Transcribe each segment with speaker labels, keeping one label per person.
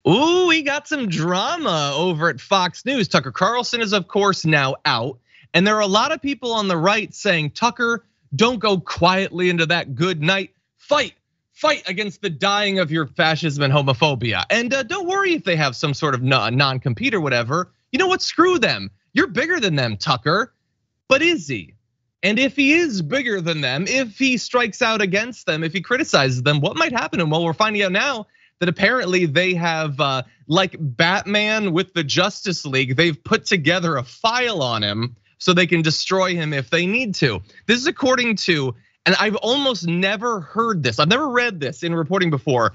Speaker 1: Ooh, we got some drama over at Fox News. Tucker Carlson is, of course, now out. And there are a lot of people on the right saying, Tucker, don't go quietly into that good night. Fight against the dying of your fascism and homophobia. And don't worry if they have some sort of non-compete or whatever. You know what? Screw them. You're bigger than them, Tucker. But is he? And if he is bigger than them, if he strikes out against them, if he criticizes them, what might happen? And well, we're finding out now that apparently they have, like Batman with the Justice League, they've put together a file on him so they can destroy him if they need to. This is according to, and I've almost never heard this, I've never read this in reporting before,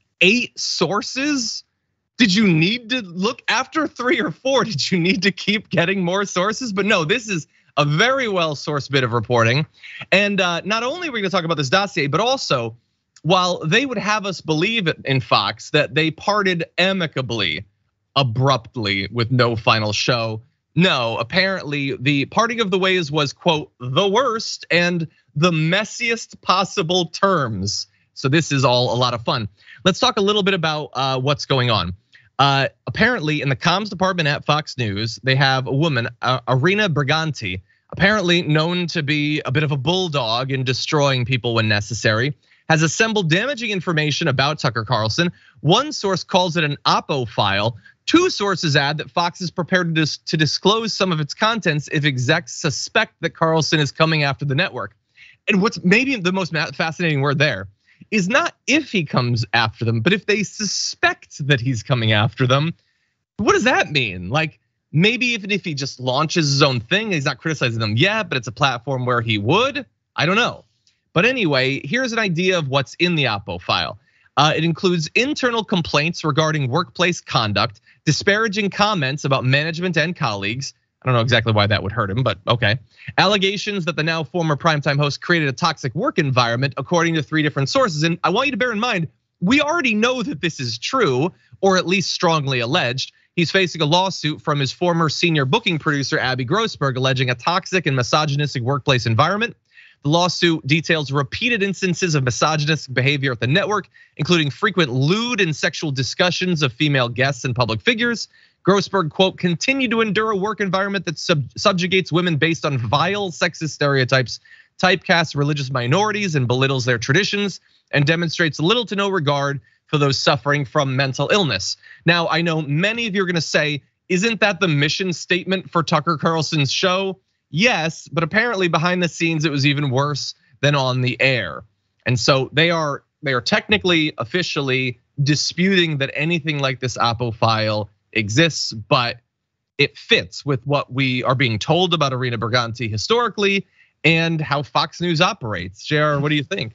Speaker 1: 8 sources? Did you need to look after 3 or 4? Did you need to keep getting more sources? But no, this is a very well-sourced bit of reporting. And not only are we gonna talk about this dossier, but also, while they would have us believe in Fox that they parted amicably, abruptly, with no final show, no, apparently the parting of the ways was, quote, the worst and the messiest possible terms. So this is all a lot of fun. Let's talk a little bit about what's going on. Apparently in the comms department at Fox News, they have a woman, Irena Briganti, apparently known to be a bit of a bulldog in destroying people when necessary, has assembled damaging information about Tucker Carlson. One source calls it an oppo file. 2 sources add that Fox is prepared to disclose some of its contents if execs suspect that Carlson is coming after the network. And what's maybe the most fascinating word there is not if he comes after them, but if they suspect that he's coming after them. What does that mean? Like maybe even if he just launches his own thing, he's not criticizing them yet, but it's a platform where he would, I don't know. But anyway, here's an idea of what's in the oppo file. It includes internal complaints regarding workplace conduct, disparaging comments about management and colleagues. I don't know exactly why that would hurt him, but okay. Allegations that the now former primetime host created a toxic work environment, according to 3 different sources. And I want you to bear in mind, we already know that this is true, or at least strongly alleged. He's facing a lawsuit from his former senior booking producer, Abby Grossberg, alleging a toxic and misogynistic workplace environment. The lawsuit details repeated instances of misogynistic behavior at the network, including frequent lewd and sexual discussions of female guests and public figures. Grossberg, quote, continued to endure a work environment that subjugates women based on vile sexist stereotypes, typecasts religious minorities and belittles their traditions, and demonstrates little to no regard for those suffering from mental illness. Now, I know many of you are gonna say, isn't that the mission statement for Tucker Carlson's show? Yes, but apparently behind the scenes, it was even worse than on the air. And so they are technically, officially disputing that anything like this oppo file exists, but it fits with what we are being told about Irena Briganti historically and how Fox News operates. Jayar, what do you think?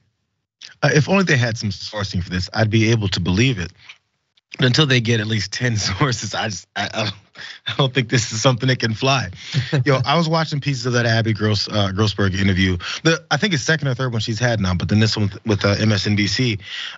Speaker 2: If only they had some sourcing for this, I'd be able to believe it. But until they get at least 10 sources, I don't think this is something that can fly. I was watching pieces of that Abby Grossberg interview. I think it's second or third one she's had now, but then this one with MSNBC.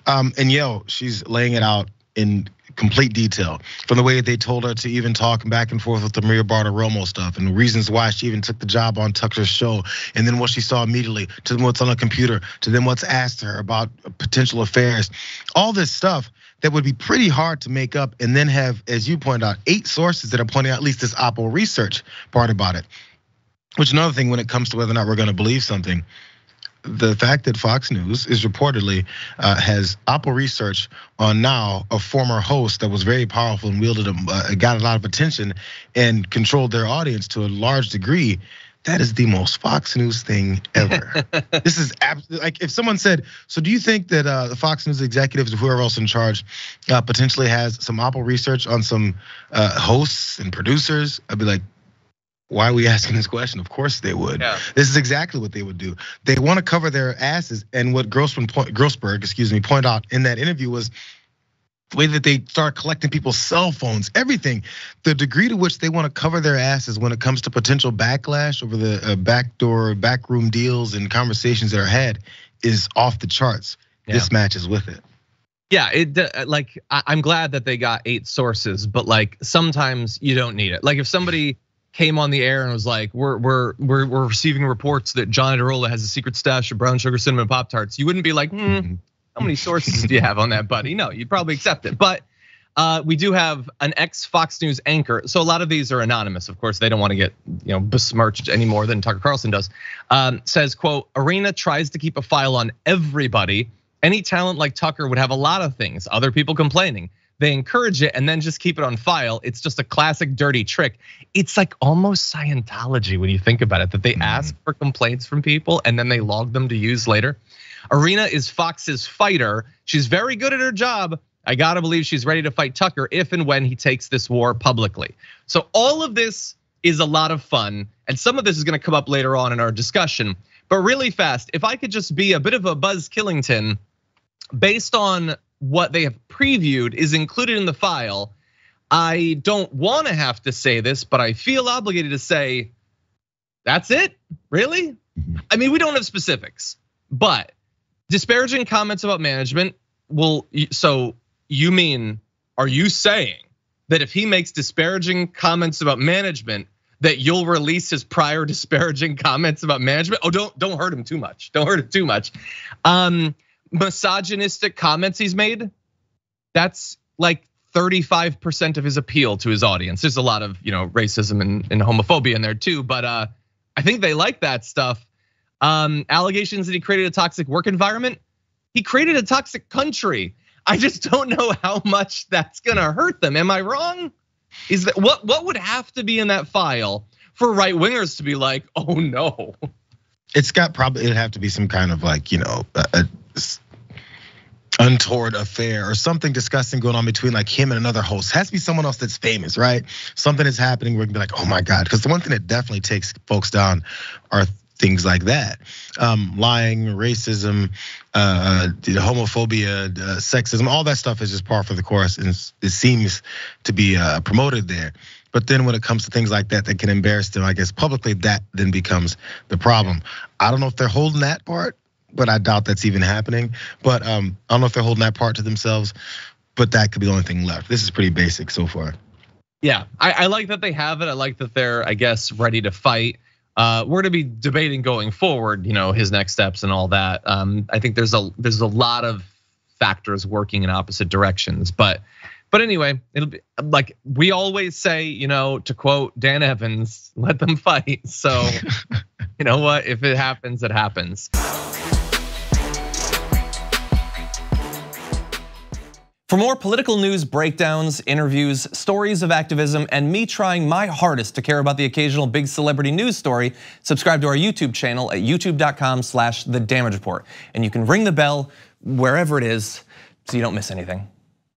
Speaker 2: And she's laying it out in complete detail, from the way they told her to even talk back and forth with the Maria Bartiromo stuff and the reasons why she even took the job on Tucker's show, and then what she saw immediately, to then what's on the computer, to then what's asked her about potential affairs. All this stuff that would be pretty hard to make up, and then have, as you point out, 8 sources that are pointing out at least this oppo research part about it. Which another thing when it comes to whether or not we're gonna believe something, the fact that Fox News is reportedly has oppo research on now a former host that was very powerful and got a lot of attention and controlled their audience to a large degree. That is the most Fox News thing ever. This is absolutely, like if someone said, so do you think that the Fox News executives or whoever else in charge potentially has some oppo research on some hosts and producers? I'd be like, why are we asking this question? Of course they would. Yeah. This is exactly what they would do. They want to cover their asses. And what Grossberg, point out in that interview was the way that they start collecting people's cell phones, everything. The degree to which they want to cover their asses when it comes to potential backlash over the backroom deals and conversations that are had is off the charts. Yeah. This matches with it.
Speaker 1: Yeah, I'm glad that they got 8 sources, but like sometimes you don't need it. Like if somebody came on the air and was like, we're receiving reports that John Iadarola has a secret stash of brown sugar cinnamon Pop-Tarts, you wouldn't be like, how many sources do you have on that, buddy? No, you'd probably accept it. But We do have an ex-Fox News anchor. So a lot of these are anonymous. Of course, they don't want to get besmirched any more than Tucker Carlson does. Says, quote, Irena tries to keep a file on everybody. Any talent like Tucker would have a lot of things, other people complaining. They encourage it and then just keep it on file. It's just a classic dirty trick. It's like almost Scientology when you think about it, that they ask for complaints from people and then they log them to use later. Irena is Fox's fighter. She's very good at her job. I gotta believe she's ready to fight Tucker if and when he takes this war publicly. So all of this is a lot of fun, and some of this is gonna come up later on in our discussion. But really fast, if I could just be a bit of a Buzz Killington, based on what they have previewed is included in the file, I don't wanna have to say this, but I feel obligated to say, that's it, really? I mean, we don't have specifics, but disparaging comments about management so you mean, are you saying that if he makes disparaging comments about management, that you'll release his prior disparaging comments about management? Oh, don't hurt him too much. Don't hurt him too much. Misogynistic comments he's made, that's like 35% of his appeal to his audience. There's a lot of racism and homophobia in there too, but I think they like that stuff. Allegations that he created a toxic work environment. He created a toxic country. I just don't know how much that's gonna hurt them. Am I wrong? Is that what would have to be in that file for right wingers to be like, oh no?
Speaker 2: It'd have to be some kind of like, a untoward affair or something disgusting going on between like him and another host. It has to be someone else that's famous, right? Something is happening where we can be like, oh my God. Because the one thing that definitely takes folks down are things like that. Lying, racism, homophobia, sexism, all that stuff is just par for the course, and it seems to be promoted there. But then when it comes to things like that can embarrass them, I guess publicly, that then becomes the problem. I don't know if they're holding that part, but I doubt that's even happening. But I don't know if they're holding that part to themselves, but that could be the only thing left. This is pretty basic so far.
Speaker 1: Yeah, I like that they have it. I like that they're, I guess, ready to fight. We're gonna be debating going forward, his next steps and all that. I think there's a lot of factors working in opposite directions, but anyway, it'll be like we always say, to quote Dan Evans, let them fight. So you know what? If it happens, it happens. For more political news breakdowns, interviews, stories of activism, and me trying my hardest to care about the occasional big celebrity news story, subscribe to our YouTube channel at youtube.com/thedamagereport. And you can ring the bell wherever it is so you don't miss anything.